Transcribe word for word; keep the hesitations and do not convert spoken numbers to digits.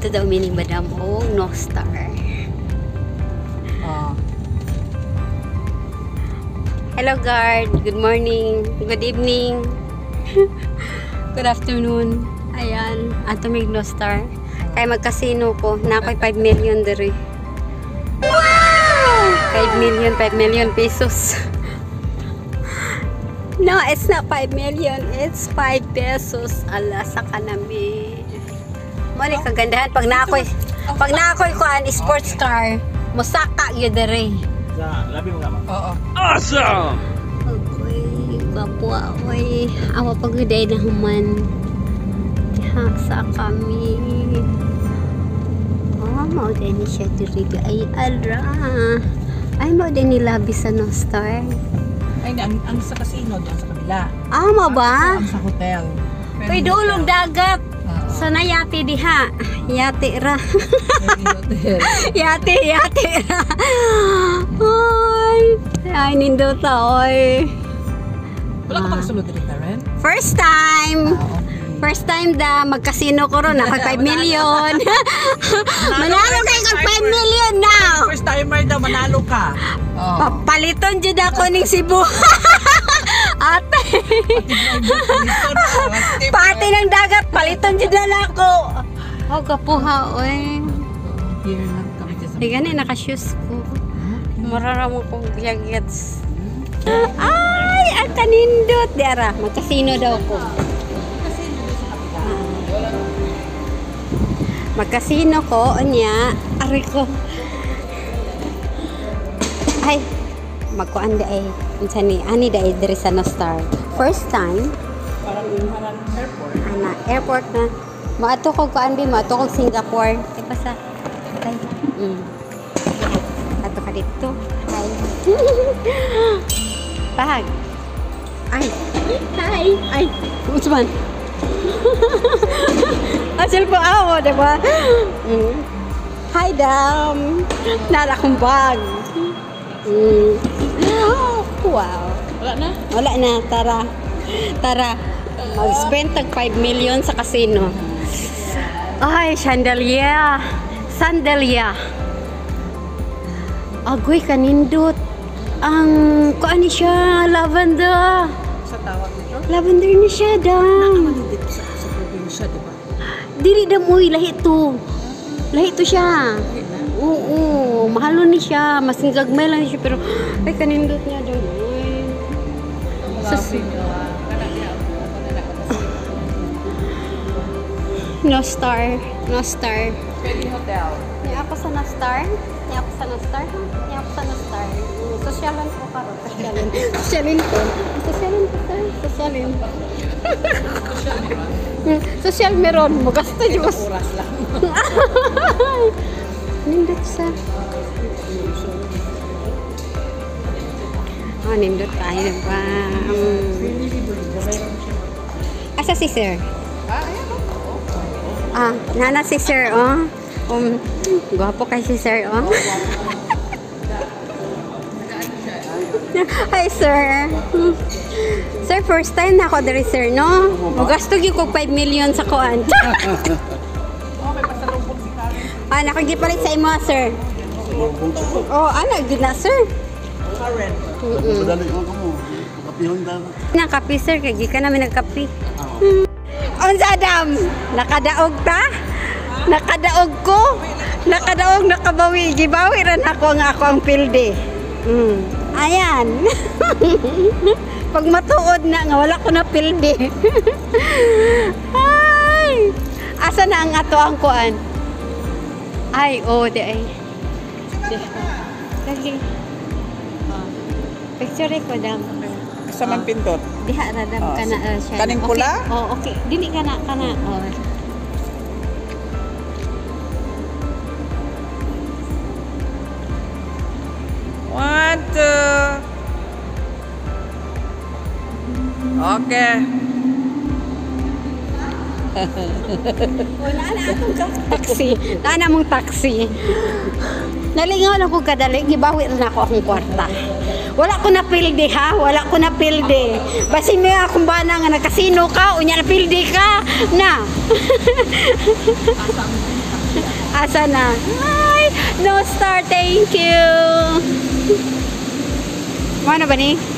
Dito daw mini Madam o no star. Oh. Hello guard, good morning, good evening, good afternoon. Ayan, ato mig no star. Kaya magkasino ko, na ako'y five million diri. Wow! five million, five million pesos. No, it's not five million, it's five pesos. Ala, sa kanami. Mali kagandahan pag na ako'y pag na ako'y kuan sports car, musaka gyud diri. Sa labi mo nga. Oo. Awesome. Oy, kapwa oy, awa paguday na human. Sa kami. Oh, mau din siya diri ay alra. Ay mau din ni labi sa no star. Ay, ang, ang sa casino diyan sa kabila. Ah, mo ba? Ang sa hotel. Kay dulog dagat. Oo. Sana yati diha. Yati ra. Hotel. Yati, yati ra. Oy. Ay, nindot oy. Wala ka pang sulod dito rin? First time. Ah, okay. First time da magkasino ko ron. Ako five million. Manalo kayo kag five million now. First timer daw, manalo ka. Oh. Papaliton dyan ako ng Cebu. Ate. Pati ng dagat, paliton dyan na ako. Oh, kapuha, oy. Here lang kami dyan sa... Di gani, naka-shoes ko. Mararamo kong gagets. Ay, ang kanindot. Diara, magkasino daw ko. Magkasino ko, onya, ari ko. Ay, magkuan da ay, unsa ni, ani da ay diri sa no star. First time, Parang parang airport. ana, airport na. Maato ko kuan bi, maato ko Singapore. Ay basta. Ay. Mm. Ato ka dito. Ay. Pag. Ay. Hi. Ay. Usman. Asal po ako, diba? Mm. Hi, Dam. Nala kong bag. Mm. Wow. Wala na? Wala na, tara. Tara. Mag-spend tag five million sa casino. Ay, chandelier. Sandalia. Agoy, kanindot. Ang, kuan ni siya, lavender. Sa tawag nito? Lavender ni siya, Dam. Dito sa, sa probinsya, di ba? Diri damoy lahi to. Lahi to siya. Oo, mahalo ni siya. Mas gagmay lang siya pero ay kanindot niya daw. Sus. No star, no star. Pwede hotel. Niya ako sa no star. Niya ako sa no star. Niya ako sa no star. Sosyalan ko karo, sosyalan. Sosyalin ko. Sosyalin ko tayo, sosyalin. Social meron mo gasto Diyos. Oras lang. Nindot sa. Oh, nindot tayo pa. Um, asa si sir? Ah, ayan ako. Ah, nana si sir, oh. Um, gwapo kay si sir, oh. Hi, sir. Sir, first time na ako dari, sir, no? Magasto gyud ko five million sa kuan. Ah, nakagipalit sa imo, sir. Oh, ana gyud na, sir. Karen. Padali ko mo. Kapihon daw. Nang kape, sir, kay gikan namin nagkape. Unsa, Dam? Nakadaog ta? Nakadaog ko? Nakadaog, nakabawi. Gibawi ran ako nga ako ang pilde. Mm. Ayan. Pag matuod na nga, wala ko na pilde. Ay! Asa na ang ato ang kuan? Ay, oh, di ay. Di. Lagi. Oh. Picture ko, Dam. Sa man pindot. Diha na, Dam, Oh, ka na uh, siya. kaning pula? Okay. Oh, okay. Dili ka na, ka na. Oh. One, two. Okay. Wala na akong taxi. Nana mong taxi. Nalingaw lang ko kadali. Gibawi rin ako akong kwarta. Wala ko na pilde ha. Wala ko na pilde. Basi may akong bana nga nagkasino ka. Unya na pilde ka. Na. Asa na? Ay, no star, thank you. Ano ba ni?